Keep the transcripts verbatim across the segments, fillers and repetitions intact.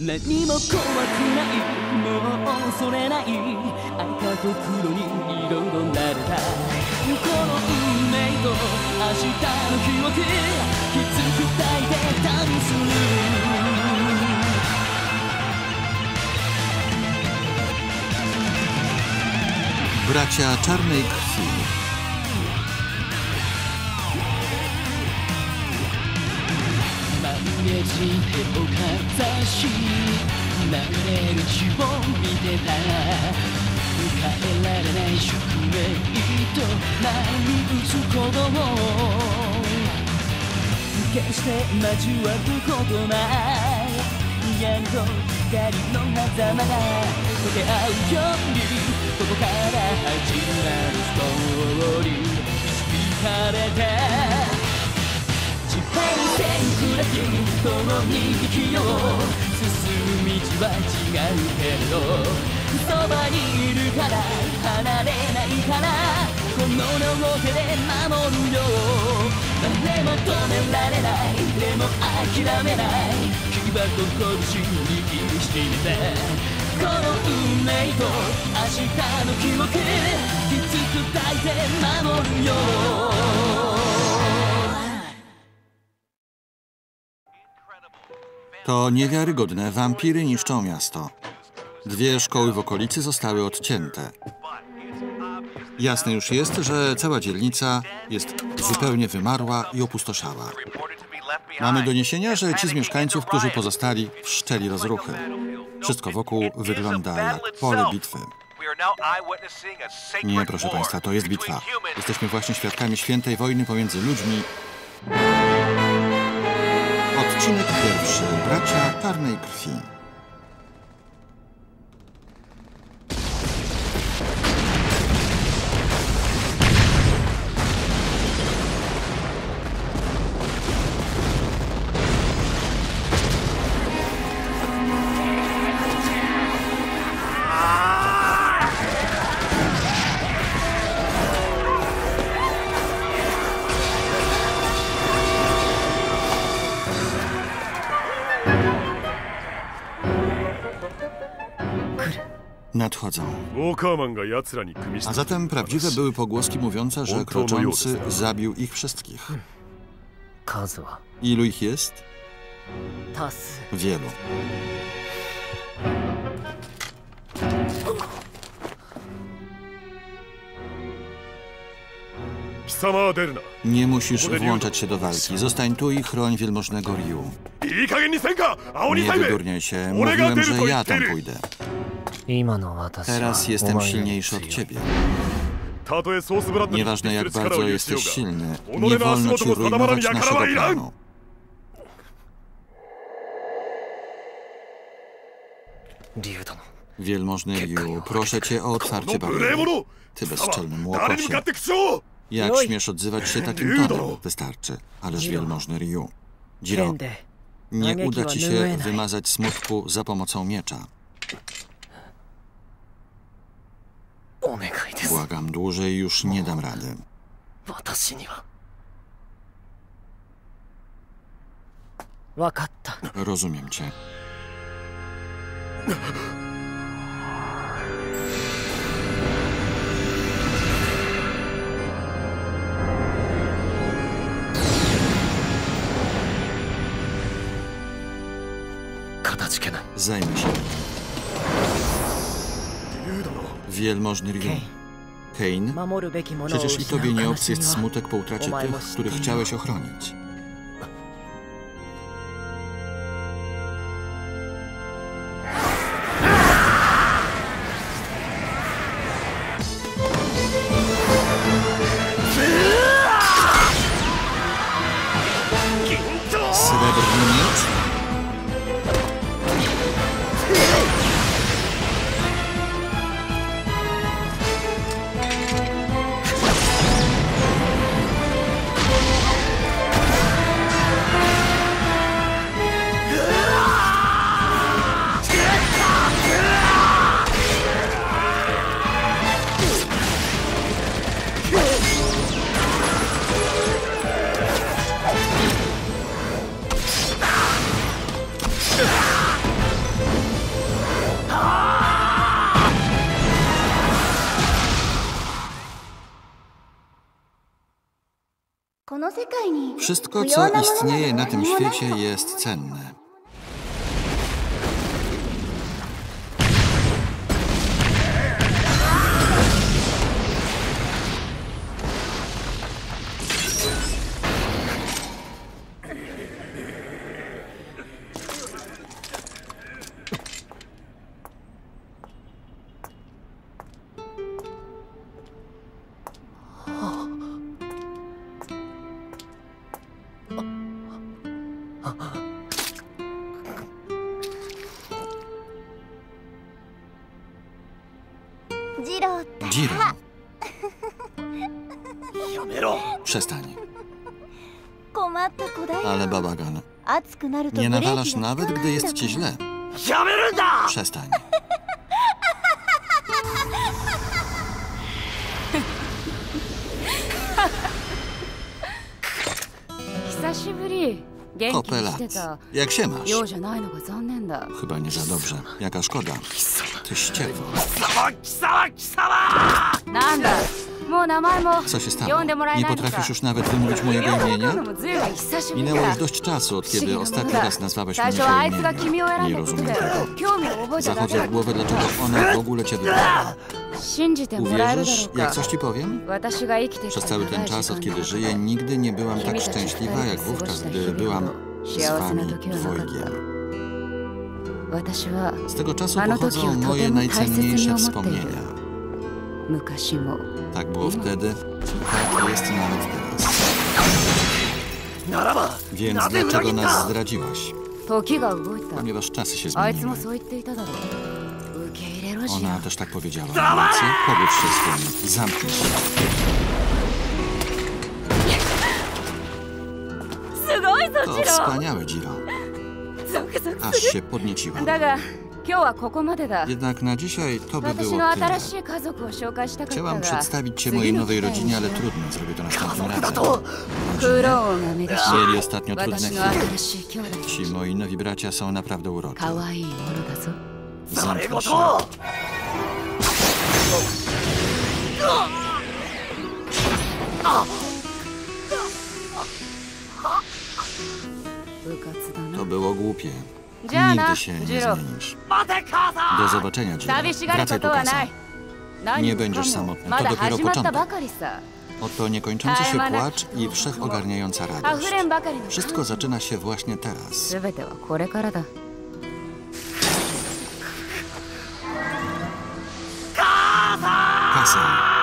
何も怖くない、もう恐れない、赤と黒にいろいろなれたこの運命と明日の記憶、きつく抱いて旅する。 Bracia czarnej krwi. To niewiarygodne. Wampiry niszczą miasto. Dwie szkoły w okolicy zostały odcięte. Jasne już jest, że cała dzielnica jest zupełnie wymarła i opustoszała. Mamy doniesienia, że ci z mieszkańców, którzy pozostali, wszczęli rozruchy. Wszystko wokół wygląda jak pole bitwy. Nie, proszę państwa, to jest bitwa. Jesteśmy właśnie świadkami świętej wojny pomiędzy ludźmi. Odcinek pierwszy. Bracia czarnej krwi. Nadchodzą. A zatem prawdziwe były pogłoski mówiące, że kroczący zabił ich wszystkich. Ilu ich jest? Wielu. Nie musisz włączać się do walki. Zostań tu i chroń wielmożnego Ryu. Nie wydurniaj się. Mówiłem, że ja tam pójdę. Teraz jestem silniejszy od ciebie. Nieważne, jak bardzo jesteś silny, nie wolno ci rujnować naszego planu. Wielmożny Ryu, proszę cię o otwarcie bariery. Ty bezczelny młokocie. Jak śmiesz odzywać się takim tonem? Wystarczy. Ależ wielmożny Ryu. Jiro, nie uda ci się wymazać smutku za pomocą miecza. Błagam, dłużej już nie dam rady. Rozumiem cię. Zajmę się. Wielmożny Ryu. Kane, przecież i tobie nie obcy jest smutek po utracie tych, których chciałeś ochronić. Srebrny miecz? Wszystko, co istnieje na tym świecie, jest cenne. Jiro. Przestań. Ale babagan. Nie nawalasz nawet, gdy jest ci źle. Przestań. Kopelat. Jak się masz? Chyba nie za dobrze. Jaka szkoda. Ty ścierwo. Co się stało? Nie potrafisz już nawet wymówić mojego imienia? Minęło już dość czasu, od kiedy ostatni raz nazwałeś mnie po imieniu. Nie rozumiem tego. Zachodzę w głowę, dlaczego ona w ogóle cię wybrała. Uwierzysz, jak coś ci powiem? Przez cały ten czas, od kiedy żyję, nigdy nie byłam tak szczęśliwa, jak wówczas, gdy byłam z wami dwojgiem. Z tego czasu pochodzą moje najcenniejsze wspomnienia. Tak było wtedy, tak jest nawet teraz. Więc dlaczego nas zdradziłaś? Ponieważ czasy się zmieniły. Ona też tak powiedziała. Rację? Powódź się swoim. Zamknij się. To wspaniałe, Jiro. Aż się podnieciłam. Jednak na dzisiaj to by było tyle. Chciałam przedstawić cię mojej nowej rodzinie, ale trudno, zrobię to następnym razem. Mieli ostatnio trudne chwile. Ci moi nowi bracia są naprawdę uroczni. Zamknij się. To było głupie. Nigdy się nie zmienisz. Do zobaczenia, Jiro. Wracaj tu, Kasa. Nie będziesz samotny. To dopiero początek. Oto niekończący się płacz i wszechogarniająca radość. Wszystko zaczyna się właśnie teraz. Kasa.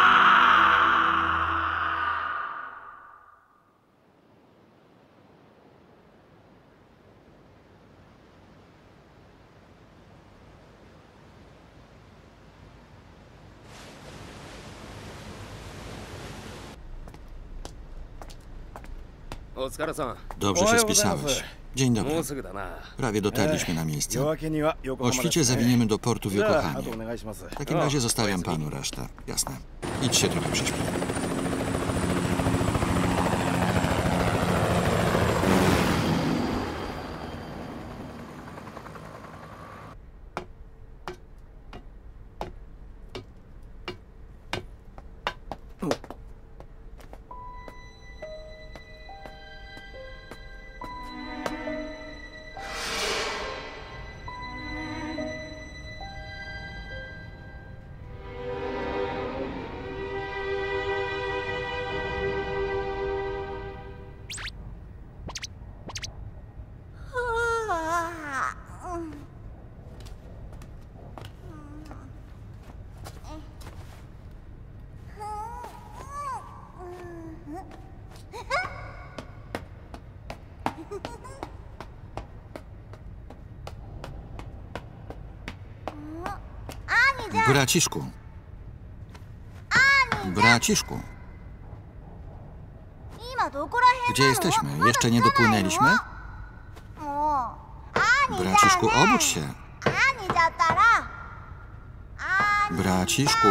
Dobrze się spisałeś. Dzień dobry. Prawie dotarliśmy na miejsce. O świcie zawiniemy do portu w Yokohamie. W takim razie zostawiam panu resztę. Jasne. Idź się trochę prześpij. Braciszku. Braciszku. Gdzie jesteśmy? Jeszcze nie dopłynęliśmy? Braciszku, obudź się. Braciszku.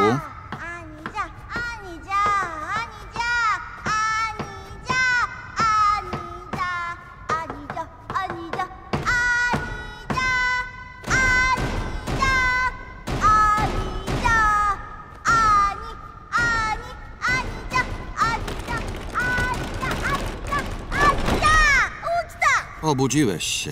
Obudziłeś się.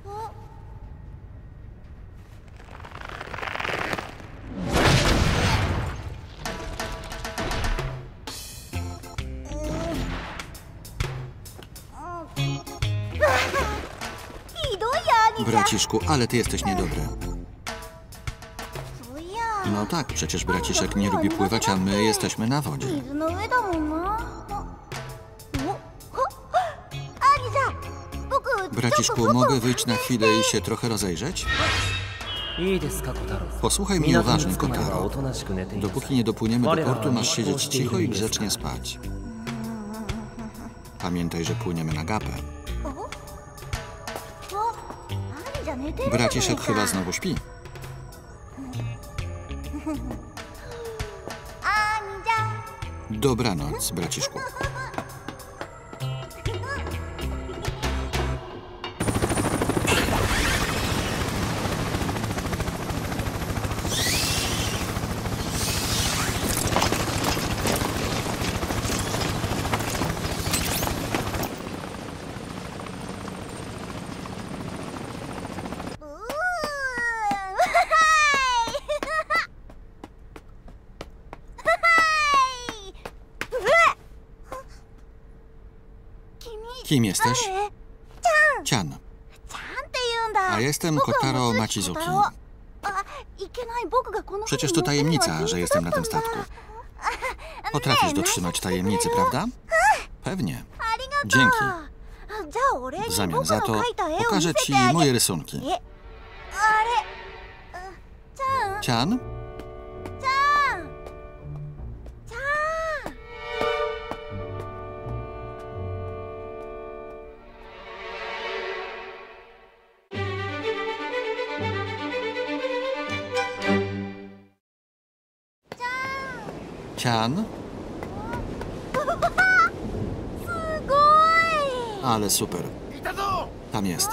Braciszku, ale ty jesteś niedobry. No tak, przecież braciszek nie lubi pływać, a my jesteśmy na wodzie. Braciszku, mogę wyjść na chwilę i się trochę rozejrzeć? Posłuchaj mnie uważnie, Kotaro. Dopóki nie dopłyniemy do portu, masz siedzieć cicho i grzecznie spać. Pamiętaj, że płyniemy na gapę. Braciszek chyba znowu śpi. Dobranoc, braciszku. Kim jesteś? Cian. A jestem Kotaro Machizuki. Przecież to tajemnica, że jestem na tym statku. Potrafisz dotrzymać tajemnicy, prawda? Pewnie. Dzięki. W zamian za to pokażę ci moje rysunki. Cian? Cian? Ale super. Tam jest.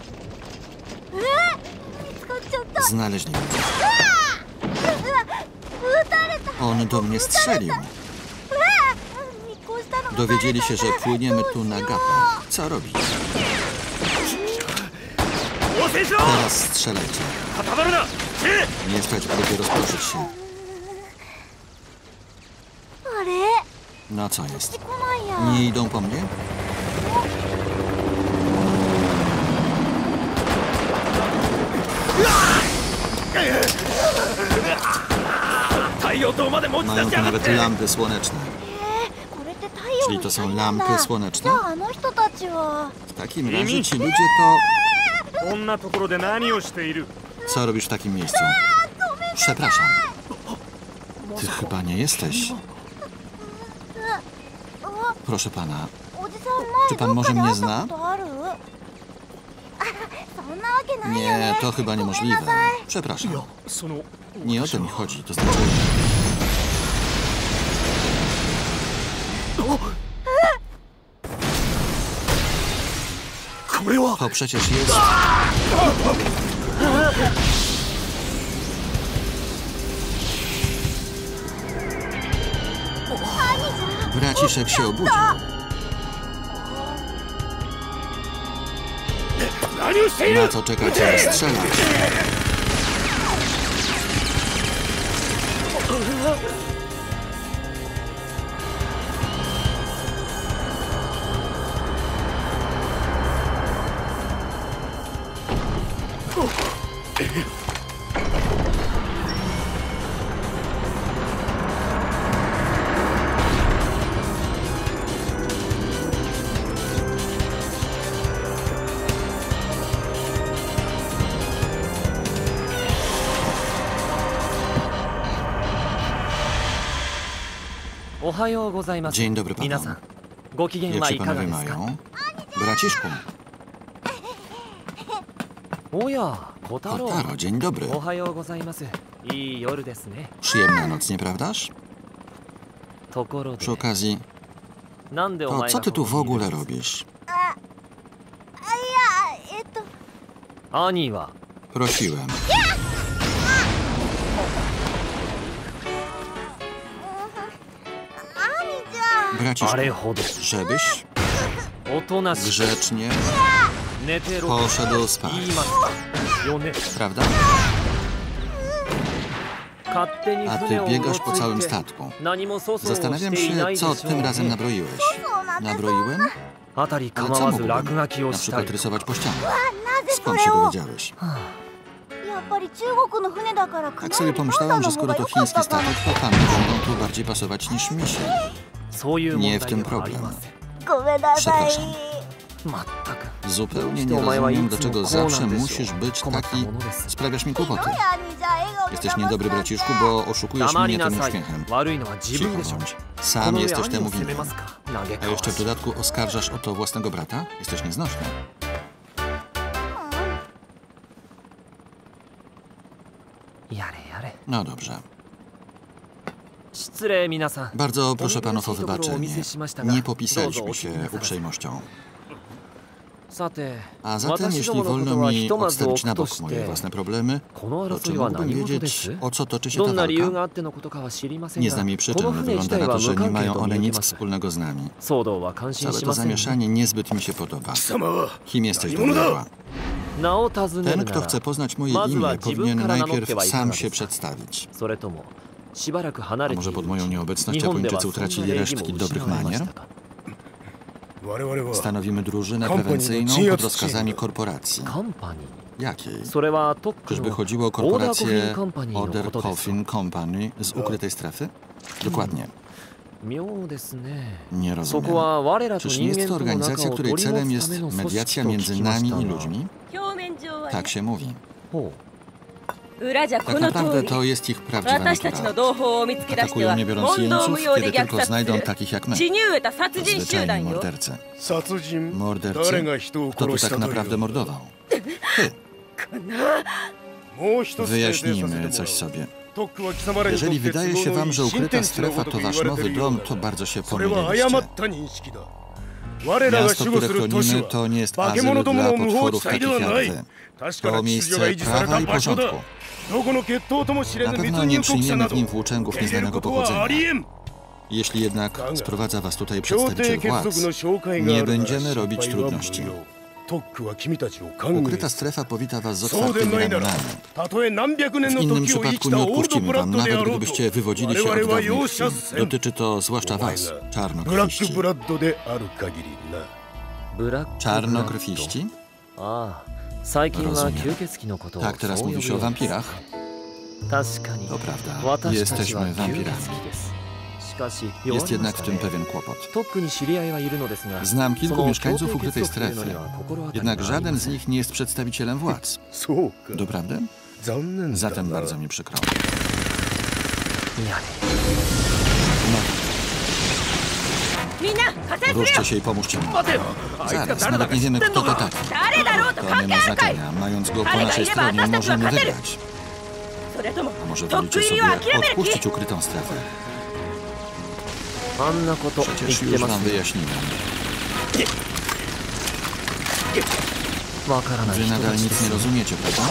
Znaleźli mnie. On do mnie strzelił. Dowiedzieli się, że płyniemy tu na gapę. Co robić? Teraz strzelajcie. Nie stać próby rozproszyć się. No co jest? Nie idą po mnie? Mają tu nawet lampy słoneczne. Czyli to są lampy słoneczne? W takim razie ci ludzie to... Co robisz w takim miejscu? Przepraszam. Ty chyba nie jesteś. Proszę pana, czy pan może mnie zna? Nie, to chyba niemożliwe. Przepraszam. Nie o to mi chodzi, to znaczy... To przecież jest... Braciszek się obudził. Na co czekacie? Strzelać. Dzień dobry panu. Jak się panowie mają? Braciszku. Kotaro, dzień dobry. Przyjemna noc, nieprawdaż? Przy okazji, to co ty tu w ogóle robisz? Prosiłem. Braciszku, żebyś grzecznie Poszedł spać. Prawda? A ty biegasz po całym statku. Zastanawiam się, co tym razem nabroiłeś. Nabroiłem? Ale co mógłbym? Na przykład rysować po ścianach. Skąd się dowiedziałeś? Tak sobie pomyślałam, że skoro to chiński statek, to pany będą tu bardziej pasować niż misie. Nie w tym problem. Przepraszam. Zupełnie nie rozumiem, dlaczego zawsze musisz być taki... Sprawiasz mi kłopoty. Jesteś niedobry, braciszku, bo oszukujesz mnie tym uśmiechem. Cicho bądź. Sam jesteś temu winien. A jeszcze w dodatku oskarżasz o to własnego brata? Jesteś nieznośny. No dobrze. Bardzo proszę panów o wybaczenie. Nie popisaliśmy się uprzejmością. A zatem, jeśli wolno mi odstawić na bok moje własne problemy, to czy mógłbym wiedzieć, o co toczy się ta walka? Nie znam jej przyczyn. Wygląda na to, że nie mają one nic wspólnego z nami. Całe to zamieszanie niezbyt mi się podoba. Kim jesteś, do diabła? Ten, kto chce poznać moje imię, powinien najpierw sam się przedstawić. A może pod moją nieobecność Japończycy utracili resztki dobrych manier? Stanowimy drużynę prewencyjną pod rozkazami korporacji. Jakiej? Czyżby chodziło o korporację Order Coffin Company z ukrytej strefy? Dokładnie. Nie rozumiem. Czyż nie jest to organizacja, której celem jest mediacja między nami i ludźmi? Tak się mówi. Tak naprawdę to jest ich prawdziwa natura. Atakują nie biorąc jeńców, kiedy tylko znajdą takich jak my. Zwyczajni mordercy. Mordercy? Kto tu tak naprawdę mordował? Ty. Wyjaśnijmy coś sobie. Jeżeli wydaje się wam, że ukryta strefa to wasz nowy dom, to bardzo się pomyliliście. Miasto, które chronimy, to nie jest azyl dla potworów takich jak wy. To miejsce prawa i porządku. Na pewno nie przyjmiemy w nim włóczęgów nieznanego pochodzenia. Jeśli jednak sprowadza was tutaj przedstawiciel władz, nie będziemy robić trudności. Ukryta strefa powita was z otwartymi ramionami. W innym przypadku nie odpuścimy wam, nawet gdybyście wywodzili się od dawnych wsi. Dotyczy to zwłaszcza was, czarnokrwiści. Czarnokrwiści? Rozumiem. Tak, teraz mówi się o wampirach. To prawda, jesteśmy wampirami. Jest jednak w tym pewien kłopot. Znam kilku mieszkańców ukrytej strefy, jednak żaden z nich nie jest przedstawicielem władz. Doprawdy? Zatem bardzo mi przykro. No. Ruszcie się i pomóżcie mi. Zaraz, nawet nie wiemy, kto to taki. To nie ma znaczenia. Mając go po naszej stronie, możemy wygrać. A może wolicie sobie odpuścić ukrytą strefę? Przecież już wam wyjaśniłem. Wy nadal nic nie rozumiecie, prawda?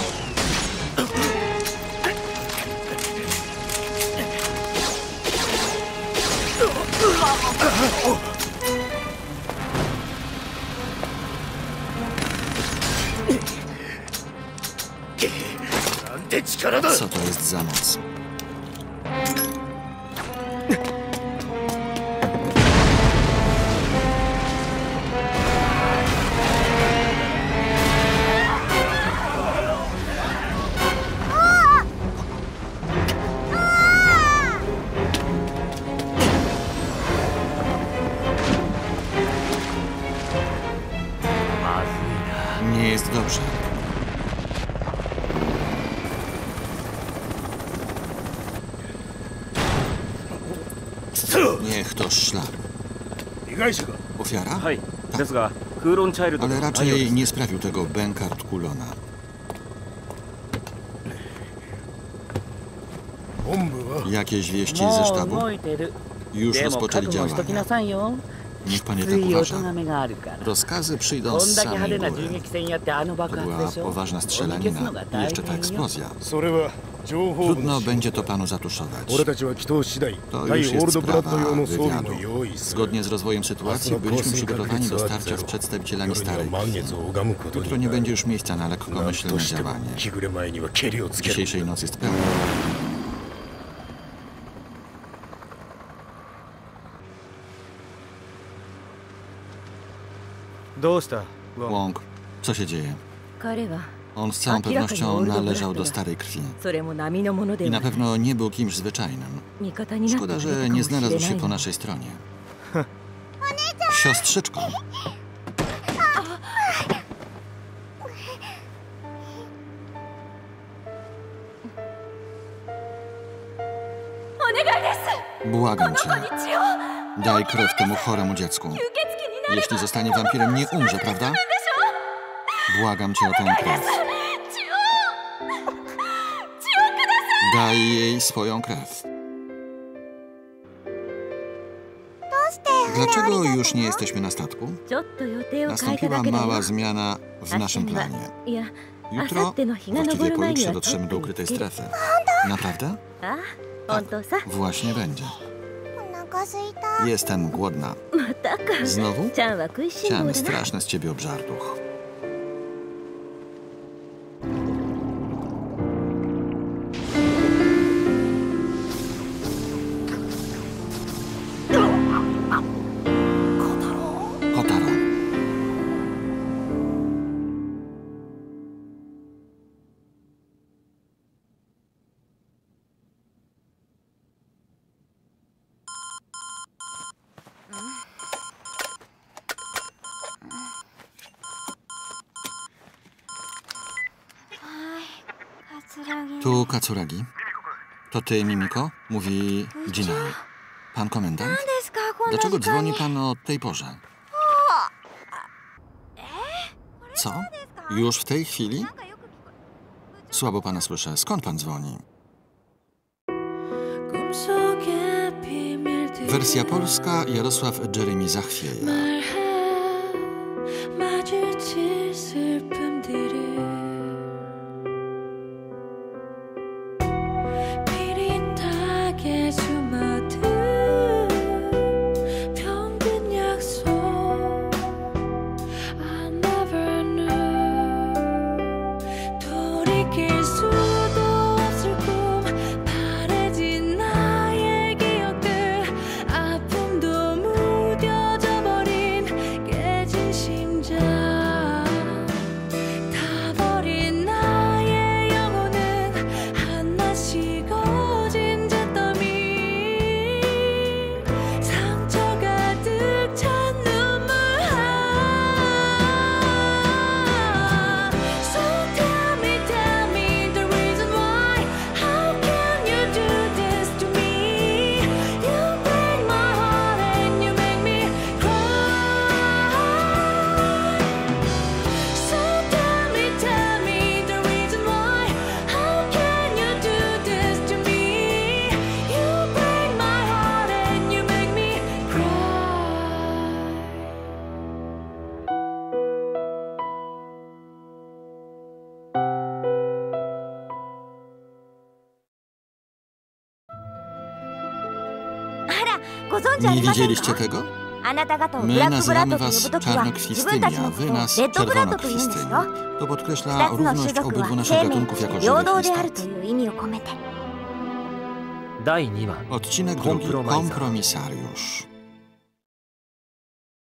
Co to jest za moc? Nie jest dobrze. Niech to szlak. Ofiara? Tak. Ale raczej nie sprawił tego Benkart Kulona. Jakieś wieści ze sztabu? Już rozpoczęli działania. Niech pan jednak uważa. Rozkazy przyjdą z samej góry. To była poważna strzelanina i jeszcze ta eksplozja. Trudno będzie to panu zatuszować. To już jest sprawa wywiadu. Zgodnie z rozwojem sytuacji byliśmy przygotowani do starcia z przedstawicielami starej krwi. Jutro nie będzie już miejsca na lekkomyślne działanie. Dzisiejszej nocy jest pełna. Wong, co się dzieje? On z całą pewnością należał do starej krwi. I na pewno nie był kimś zwyczajnym. Szkoda, że nie znalazł się po naszej stronie. Siostrzyczko. Błagam cię. Daj krew temu choremu dziecku. Jeśli zostanie wampirem, nie umrze, prawda? Błagam cię o tę krew. Daj jej swoją krew. Dlaczego już nie jesteśmy na statku? Nastąpiła mała zmiana w naszym planie. Jutro, właściwie pojutrze, dotrzemy do ukrytej strefy. Naprawdę? Tak, właśnie będzie. Jestem głodna. Znowu? Chciałem straszny z ciebie obżartuch. Kotaro. Tu Katsuragi. To ty, Mimiko? Mówi Jinai. Pan komendant? Dlaczego dzwoni pan o tej porze? Co? Już w tej chwili? Słabo pana słyszę. Skąd pan dzwoni? Wersja polska Jarosław Jeremy Zachwieja. Nie widzieliście tego? My nazywamy was czarnokrwistymi, a wy nas czerwonokrwistymi. To podkreśla równość obydwu naszych gatunków jako żywych istot. Odcinek drugi. Kompromisariusz.